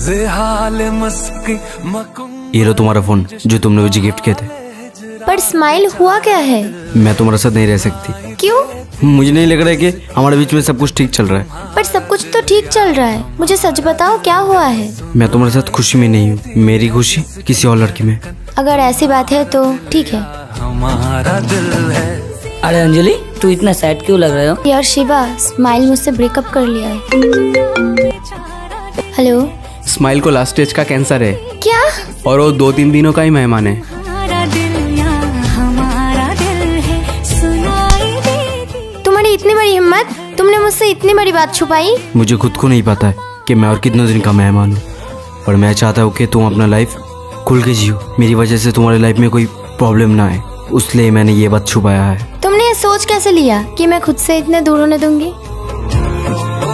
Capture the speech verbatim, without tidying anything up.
ये लो तुम्हारा फोन जो तुमने मुझे गिफ्ट किए थे। पर स्माइल हुआ क्या है? मैं तुम्हारे साथ नहीं रह सकती। क्यों? मुझे नहीं लग रहा है कि हमारे बीच में सब कुछ ठीक चल रहा है। पर सब कुछ तो ठीक चल रहा है, मुझे सच बताओ क्या हुआ है? मैं तुम्हारे साथ खुशी में नहीं हूँ, मेरी खुशी किसी और लड़की में। अगर ऐसी बात है तो ठीक है। हमारा दिल है। अरे अंजलि, तू इतना सैड क्यों लग रहे हो? यार शिवा, स्माइल मुझसे ब्रेकअप कर लिया है। हेलो। स्माइल को लास्ट स्टेज का कैंसर है। क्या? और वो दो तीन दिनों का ही मेहमान है। तुम्हारी इतनी बड़ी हिम्मत, तुमने मुझसे इतनी बड़ी बात छुपाई। मुझे खुद को नहीं पता है कि मैं और कितने दिन का मेहमान हूँ, पर मैं चाहता हूँ कि तुम अपना लाइफ खुल के जियो। मेरी वजह से तुम्हारे लाइफ में कोई प्रॉब्लम ना आए, उसलिए मैंने ये बात छुपाया है। तुमने ये सोच कैसे लिया कि मैं खुद से इतने दूर होने दूंगी?